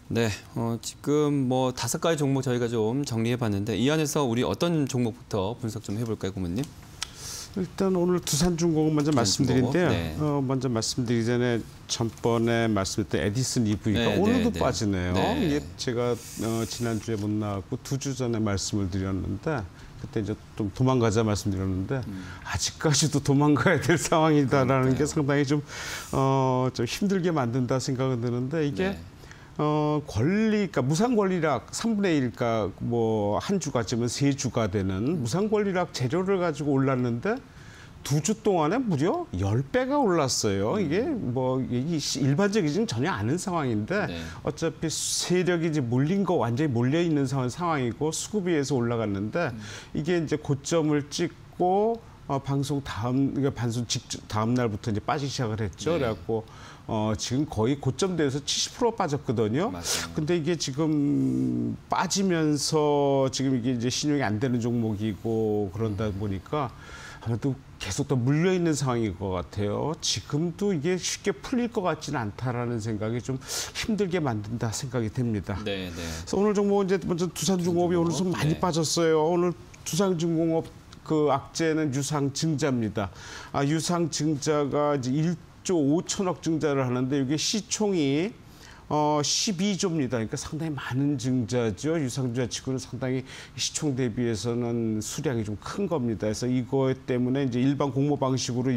네, 지금 뭐 5가지 종목 저희가 좀 정리해봤는데 이 안에서 우리 어떤 종목부터 분석 좀 해볼까요, 고모님? 일단 오늘 두산중공업 먼저 말씀드린데요. 네. 먼저 말씀드리기 전에 전번에 말씀드렸던 에디슨 EV가 오늘도 빠지네요. 네. 이게 제가 지난주에 못 나왔고 2주 전에 말씀을 드렸는데 그때 이제 좀 도망가자 말씀드렸는데 아직까지도 도망가야 될 상황이다라는 게 상당히 좀 힘들게 만든다 생각은 드는데 이게 그러니까 무상 권리락 3분의 1가 뭐 한 주가쯤은 3주가 되는 무상 권리락 재료를 가지고 올랐는데 2주 동안에 무려 10배가 올랐어요. 이게 뭐 일반적이지는 전혀 않은 상황인데 어차피 세력이 이제 몰린 거 완전히 몰려 있는 상황이고 수급위에서 올라갔는데 이게 이제 고점을 찍고 방송 다음 날부터 이제 빠지기 시작을 했죠. 그래갖고 지금 거의 고점대에서 70% 빠졌거든요. 맞아요. 근데 이게 지금 빠지면서 지금 이게 이제 신용이 안 되는 종목이고 그런다 보니까 아무래도 계속 더 물려 있는 상황인 것 같아요. 지금도 이게 쉽게 풀릴 것 같지는 않다라는 생각이 좀 힘들게 만든다 생각이 됩니다. 네. 그래서 오늘 종목 이제 먼저 두산중공업이 오늘 좀 많이 빠졌어요. 오늘 두산중공업 그 악재는 유상증자입니다. 유상증자가 이제 1조 5천억 증자를 하는데 이게 시총이 12조입니다. 그러니까 상당히 많은 증자죠. 유상증자 치고는 상당히 시총 대비해서는 수량이 좀 큰 겁니다. 그래서 이것 때문에 이제 일반 공모 방식으로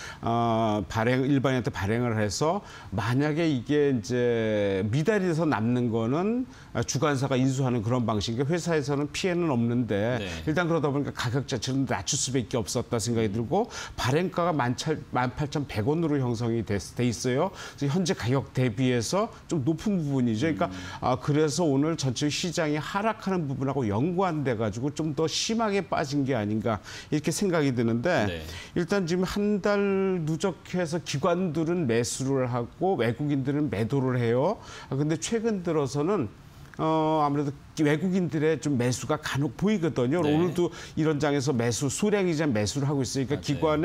일반인한테 발행을 해서 만약에 이게 이제 미달이 돼서 남는 거는 주관사가 인수하는 그런 방식이니까 회사에서는 피해는 없는데 일단 그러다 보니까 가격 자체는 낮출 수밖에 없었다 생각이 들고 발행가가 18,100원으로 형성이 돼 있어요. 그래서 현재 가격 대비해서 좀 높은 부분이죠. 그러니까 그래서 오늘 전체 시장이 하락하는 부분하고 연관돼 가지고 좀 더 심하게 빠진 게 아닌가 이렇게 생각이 드는데 일단 지금 한 달 누적해서 기관들은 매수를 하고 외국인들은 매도를 해요. 근데 최근 들어서는 아무래도 외국인들의 좀 매수가 간혹 보이거든요. 오늘도 이런 장에서 수량이자 매수를 하고 있으니까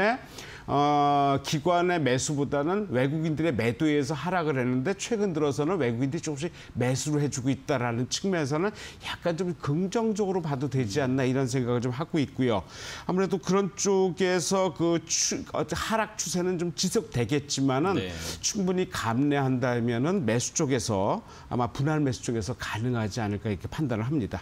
기관의 매수보다는 외국인들의 매도에 의해서 하락을 했는데 최근 들어서는 외국인들이 조금씩 매수를 해주고 있다라는 측면에서는 약간 좀 긍정적으로 봐도 되지 않나 이런 생각을 좀 하고 있고요. 아무래도 그런 쪽에서 그 하락 추세는 좀 지속되겠지만은 충분히 감내한다면은 매수 쪽에서 아마 분할 매수 쪽에서 가능하지 않을까 이렇게 판단을 합니다.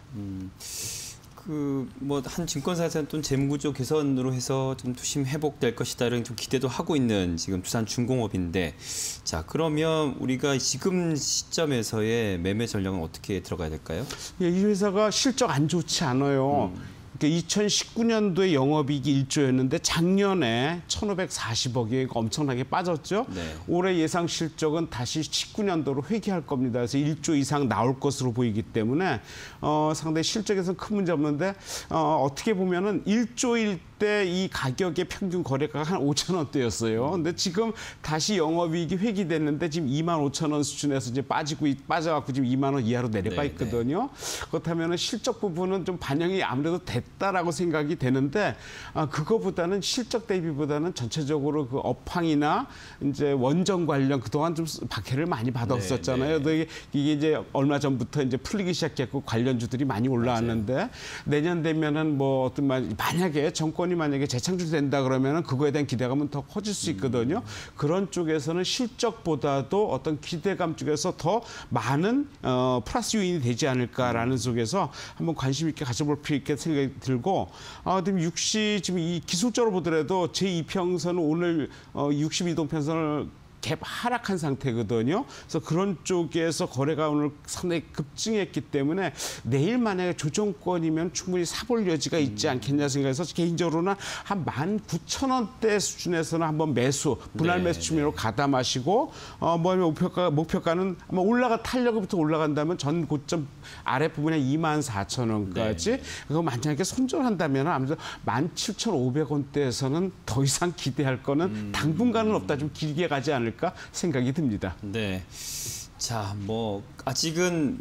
뭐 한 증권사에서는 또 재무구조 개선으로 해서 좀 투심 회복될 것이다 이런 좀 기대도 하고 있는 지금 두산중공업인데 자 그러면 우리가 지금 시점에서의 매매 전략은 어떻게 들어가야 될까요? 이 회사가 실적 안 좋지 않아요. 2019년도에 영업이익이 1조였는데 작년에 1,540억이 엄청나게 빠졌죠. 올해 예상 실적은 다시 19년도로 회귀할 겁니다. 그래서 1조 이상 나올 것으로 보이기 때문에 상당히 실적에서는 큰 문제 없는데 어떻게 보면은 1조일 때 이 가격의 평균 거래가가 한 5천 원대였어요. 근데 지금 다시 영업이익이 회귀됐는데 지금 25,000원 수준에서 이제 빠져갖고 지금 2만 원 이하로 내려가 있거든요. 그렇다면은 실적 부분은 좀 반영이 아무래도 됐다라고 생각이 되는데 그거보다는 실적 대비보다는 전체적으로 그 업황이나 이제 원전 관련 그동안 좀 박해를 많이 받았었잖아요. 이게 이제 얼마 전부터 이제 풀리기 시작했고 관련주들이 많이 올라왔는데 내년 되면은 뭐 어떤 만약에 정권이 만약에 재창출된다 그러면은 그거에 대한 기대감은 더 커질 수 있거든요. 그런 쪽에서는 실적보다도 어떤 기대감 쪽에서 더 많은 플러스 요인이 되지 않을까라는 속에서 한번 관심 있게 가져볼 필요 있게 생각이 들고 지금 이 기술적으로 보더라도 제2평선은 오늘 62동평선을 갭 하락한 상태거든요. 그래서 그런 쪽에서 거래가 오늘 상당히 급증했기 때문에 내일 만약에 조정권이면 충분히 사볼 여지가 있지 않겠냐 생각해서 개인적으로는 한 19,000원대 수준에서는 한번 분할 매수 추면으로 가담하시고 목표가는 아마 탄력부터 올라간다면 전 고점 아랫부분에 24,000원까지 그거 만약에 손절한다면 아무래도 17,500원대에서는 더 이상 기대할 거는 당분간은 없다. 좀 길게 가지 않을까 생각이 듭니다. 자, 뭐 아직은 뭐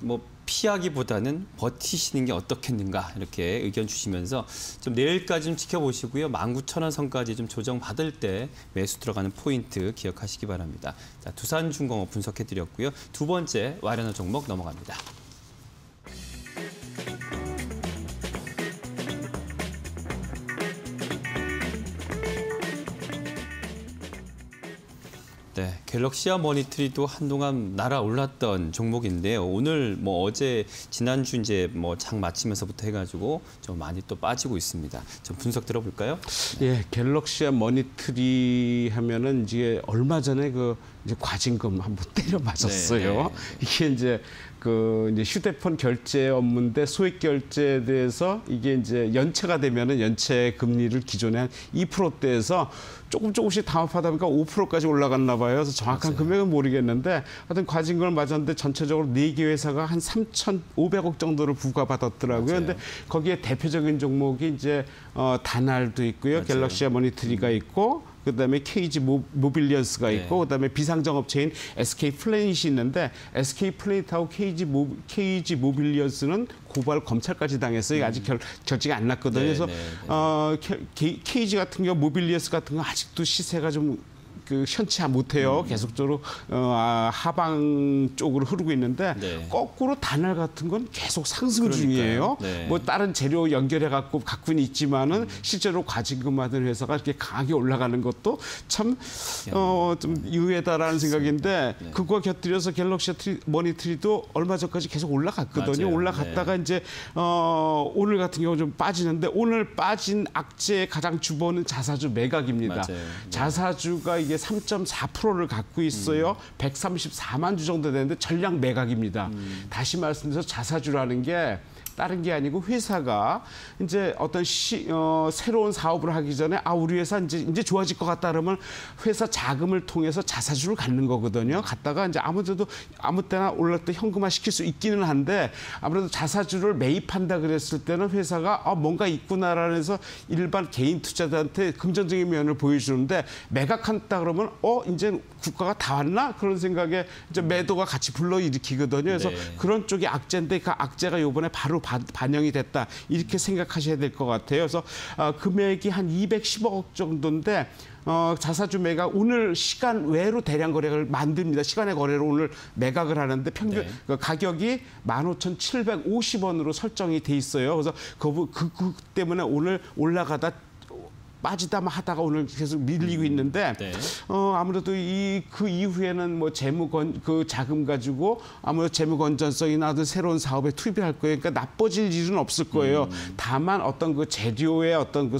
피하기보다는 버티시는 게 어떻겠는가 이렇게 의견 주시면서 좀 내일까지 좀 지켜보시고요. 19,000원 선까지 좀 조정받을 때 매수 들어가는 포인트 기억하시기 바랍니다. 자, 두산중공업 분석해드렸고요. 두 번째 와련한 종목 넘어갑니다. 네, 갤럭시와 머니트리도 한동안 날아올랐던 종목인데요. 오늘 뭐 어제 지난주 이제 뭐 장 마치면서부터 해가지고 좀 많이 또 빠지고 있습니다. 좀 분석 들어볼까요? 예, 갤럭시와 머니트리 하면은 이제 얼마 전에 그 이제 과징금 한번 때려 맞았어요. 네, 네. 이게 이제 그 이제 휴대폰 결제 업무인데 소액 결제에 대해서 이게 이제 연체가 되면은 연체 금리를 기존에 한 2%대에서 조금씩 담합하다 보니까 5%까지 올라갔나 봐요. 그래서 정확한 맞아요. 금액은 모르겠는데 하여튼 과징금을 맞았는데 전체적으로 4개 회사가 한 3,500억 정도를 부과받았더라고요. 그런데 거기에 대표적인 종목이 이제 다날도 있고요. 맞아요. 갤럭시와 머니트리가 있고 그다음에 KG 모빌리언스가 있고 네. 그다음에 비상정업체인 SK 플래닛이 있는데 SK 플래닛하고 KG 모빌리언스는 고발 검찰까지 당했어요. 아직 결정이 안 났거든요. 네, 그래서 KG 같은 경우 모빌리언스 같은 거 아직도 시세가 좀 현치 못해요. 계속적으로 하방 쪽으로 흐르고 있는데 네. 거꾸로 다날 같은 건 계속 상승 그러니까요. 중이에요. 네. 뭐 다른 재료 연결해 갖고는 있지만은 실제로 과징금 받은 회사가 이렇게 강하게 올라가는 것도 참 좀 의외다라는 생각인데 네. 그거 곁들여서 갤럭시 머니트리도 얼마 전까지 계속 올라갔거든요. 맞아요. 올라갔다가 네. 이제 오늘 같은 경우 좀 빠지는데 오늘 빠진 악재의 가장 주범은 자사주 매각입니다. 맞아요. 네. 자사주가 이게 3.4%를 갖고 있어요. 134만 주 정도 되는데 전량 매각입니다. 다시 말씀드려서 자사주라는 게 다른 게 아니고 회사가 이제 어떤 새로운 사업을 하기 전에 우리 회사 이제 좋아질 것 같다 그러면 회사 자금을 통해서 자사주를 갖는 거거든요. 갖다가 이제 아무 때나 올릴 때 현금화 시킬 수 있기는 한데 아무래도 자사주를 매입한다 그랬을 때는 회사가 뭔가 있구나라는 해서 일반 개인 투자자한테 긍정적인 면을 보여주는데 매각한다 그러면 이제 국가가 다 왔나 그런 생각에 이제 매도가 같이 불러일으키거든요. 그래서 네. 그런 쪽이 악재인데 그 악재가 이번에 바로 반영이 됐다 이렇게 생각하셔야 될 것 같아요. 그래서 금액이 한 210억 정도인데 자사주 매각 오늘 시간 외로 대량 거래를 만듭니다. 시간의 거래로 오늘 매각을 하는데 평균 네. 가격이 15,750원으로 설정이 돼 있어요. 그래서 그 때문에 오늘 올라가다 빠지다 하다가 오늘 계속 밀리고 있는데 네. 아무래도 그 이후에는 뭐 그 자금 가지고 아무래도 재무 건전성이나 새로운 사업에 투입할 거예요. 그러니까 나빠질 일은 없을 거예요. 다만 어떤 그 재료의 어떤 그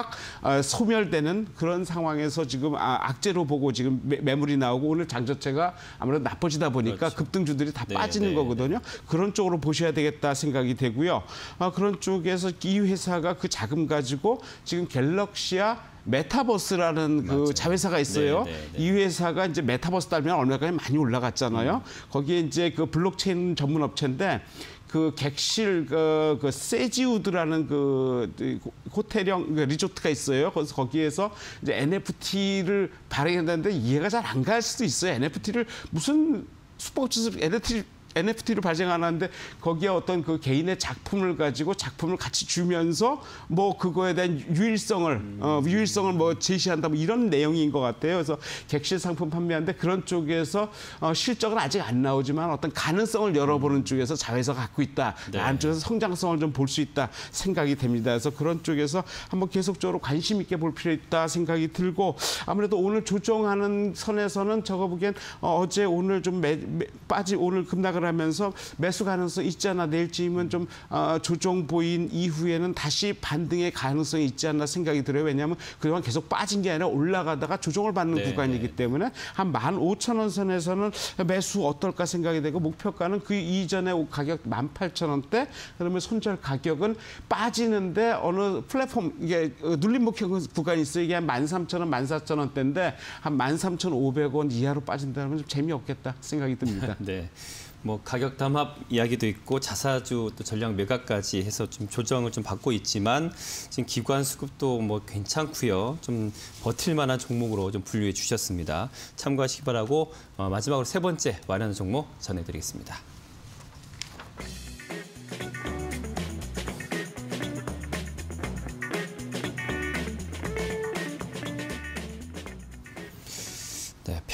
소멸되는 그런 상황에서 지금 악재로 보고 지금 매물이 나오고 오늘 장 자체가 아무래도 나빠지다 보니까 그렇죠. 급등주들이 다 네, 빠지는 네, 거거든요. 그런 쪽으로 보셔야 되겠다 생각이 되고요. 그런 쪽에서 이 회사가 그 자금 가지고 지금 갤럭시와 메타버스라는 그 자회사가 있어요. 네, 네, 네. 이 회사가 이제 메타버스 달면 얼마까지 많이 올라갔잖아요. 거기에 이제 그 블록체인 전문 업체인데 그 객실 그 세지우드라는 그 호텔형 리조트가 있어요. 그래서 거기에서 이제 NFT를 발행했는데 이해가 잘 안 갈 수도 있어요. NFT를 무슨 스포츠 NFT를 발행하는데 거기에 어떤 그 개인의 작품을 가지고 작품을 같이 주면서 뭐 그거에 대한 유일성을 뭐 제시한다 뭐 이런 내용인 것 같아요. 그래서 객실 상품 판매하는데 그런 쪽에서 실적은 아직 안 나오지만 어떤 가능성을 열어보는 쪽에서 자회사가 갖고 있다. 네. 안쪽에서 성장성을 좀 볼 수 있다 생각이 됩니다. 그래서 그런 쪽에서 한번 계속적으로 관심 있게 볼 필요 있다 생각이 들고 아무래도 오늘 조정하는 선에서는 저거 보기엔 어제 오늘 좀 오늘 급락을 하면서 매수 가능성 있지 않나 내일쯤은 좀 조정 보인 이후에는 다시 반등의 가능성이 있지 않나 생각이 들어요. 왜냐하면 그동안 계속 빠진 게 아니라 올라가다가 조정을 받는 네, 구간이기 때문에 한 15,000원 선에서는 매수 어떨까 생각이 되고 목표가는 그 이전에 가격 18,000원대 그러면 손절 가격은 빠지는데 어느 플랫폼 이게 눌림목형 구간이 있어요. 이게 한 13,000원, 14,000원대인데 한 13,500원 이하로 빠진다면 좀 재미없겠다 생각이 듭니다. 네. 뭐 가격 담합 이야기도 있고 자사주 또 전량 매각까지 해서 좀 조정을 좀 받고 있지만 지금 기관 수급도 뭐 괜찮고요. 좀 버틸 만한 종목으로 좀 분류해 주셨습니다. 참고하시기 바라고 마지막으로 세 번째 마련한 종목 전해드리겠습니다.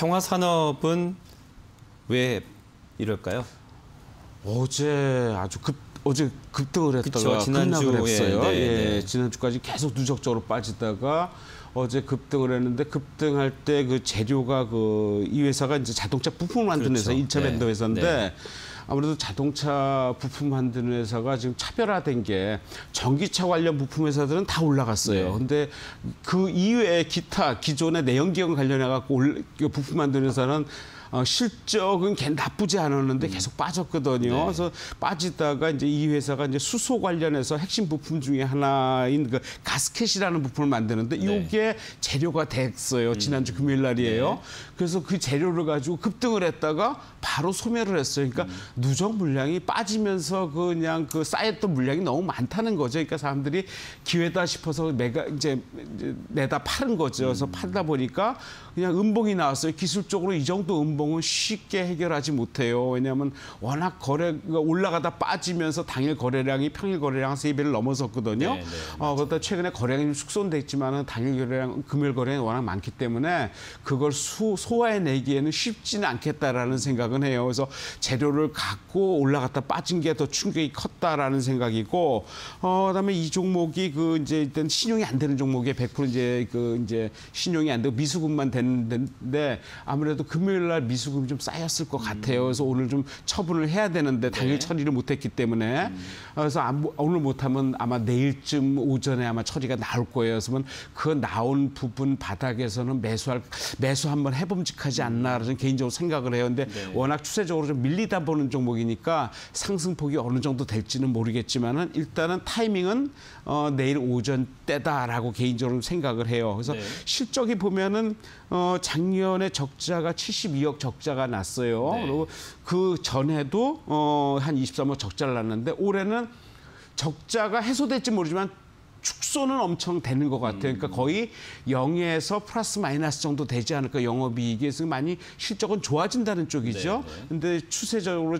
평화산업은 왜 이럴까요? 어제 급등을 했다가 급락을 했어요. 지난주까지 계속 누적적으로 빠지다가 어제 급등을 했는데 급등할 때 그 재료가 이 회사가 이제 자동차 부품 만드는 회사, 1차 밴더 회사인데 아무래도 자동차 부품 만드는 회사가 지금 차별화된 게 전기차 관련 부품 회사들은 다 올라갔어요. 근데 그 이외에 기타 기존의 내연기관 관련해 갖고 부품 만드는 회사는 실적은 나쁘지 않았는데 계속 빠졌거든요. 그래서 빠지다가 이제 이 회사가 이제 수소 관련해서 핵심 부품 중에 하나인 그 가스켓이라는 부품을 만드는데 이게 재료가 됐어요. 지난주 금요일 날이에요. 그래서 그 재료를 가지고 급등을 했다가 바로 소멸을 했어요. 그러니까 누적 물량이 빠지면서 그냥 쌓였던 물량이 너무 많다는 거죠. 그러니까 사람들이 기회다 싶어서 이제 내다 파는 거죠. 그래서 팔다 보니까 그냥 음봉이 나왔어요. 기술적으로 이 정도 음봉은 쉽게 해결하지 못해요. 왜냐하면 워낙 거래가 올라가다 빠지면서 당일 거래량이 평일 거래량 3배를 넘어섰거든요. 그러다 최근에 거래량이 좀 축소됐지만 당일 거래량, 금요일 거래량이 워낙 많기 때문에 그걸 소화해내기에는 쉽지는 않겠다라는 생각은 해요. 그래서 재료를 갖고 올라갔다 빠진 게 더 충격이 컸다라는 생각이고, 그다음에 이 종목이 이제 일단 신용이 안 되는 종목에 100% 이제 신용이 안 되고 미수급만 되는데 아무래도 금요일 날 미수급이 좀 쌓였을 것 같아요. 그래서 오늘 좀 처분을 해야 되는데 당일 처리를 못했기 때문에 그래서 오늘 못하면 아마 내일쯤 오전에 아마 처리가 나올 거예요. 그래서 그 나온 부분 바닥에서는 매수 한번 해봄직하지 않나 저는 개인적으로 생각을 해요. 근데 워낙 추세적으로 좀 밀리다 보는 종목이니까 상승폭이 어느 정도 될지는 모르겠지만은 일단은 타이밍은 내일 오전 때다라고 개인적으로 생각을 해요. 그래서 실적이 보면은 작년에 적자가 72억 적자가 났어요. 그리고 그 전에도 한 23억 적자를 났는데 올해는 적자가 해소될지 모르지만 축소는 엄청 되는 것 같아요. 그러니까 거의 0에서 플러스 마이너스 정도 되지 않을까, 영업이익이. 그래서 많이 실적은 좋아진다는 쪽이죠. 근데 추세적으로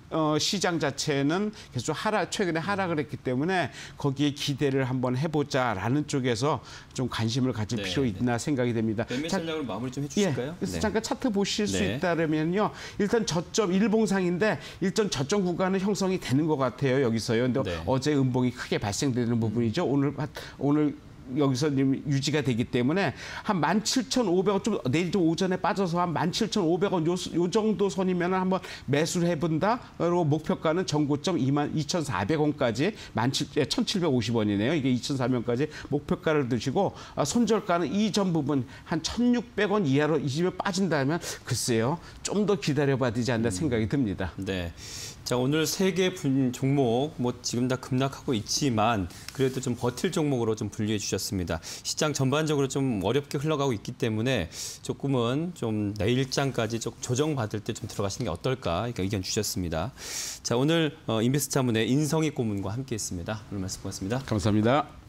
시장 자체는 계속 최근에 하락을 했기 때문에 거기에 기대를 한번 해보자라는 쪽에서 좀 관심을 가질 필요 있나 생각이 됩니다. 매매 전략을 마무리 좀 해주실까요? 그래서 잠깐 차트 보실 수 있다면요. 일단 저점 일봉상인데 일단 저점 구간은 형성이 되는 것 같아요. 여기서요. 근데 어제 음봉이 크게 발생되는 부분이죠. 오늘 여기서 유지가 되기 때문에 한 17,500원, 좀 내일 좀 오전에 빠져서 한 17,500원 요 정도 선이면 한번 매수를 해본다. 그리고 목표가는 전고점 22,400원까지 1,750원이네요. 이게 2,400원까지 목표가를 두시고 손절가는 이전 부분 한 1,600원 이하로 이 집에 빠진다면 글쎄요. 좀 더 기다려봐야 되지 않나 생각이 듭니다. 자, 오늘 3개 종목 지금 다 급락하고 있지만 그래도 좀 버틸 종목으로 좀 분류해 주셨습니다. 시장 전반적으로 좀 어렵게 흘러가고 있기 때문에 조금은 좀 내일장까지 좀 조정받을 때 좀 들어가시는 게 어떨까 이렇게 의견 주셨습니다. 자, 오늘 인베스트 자문의 인성희 고문과 함께했습니다. 오늘 말씀 고맙습니다. 감사합니다.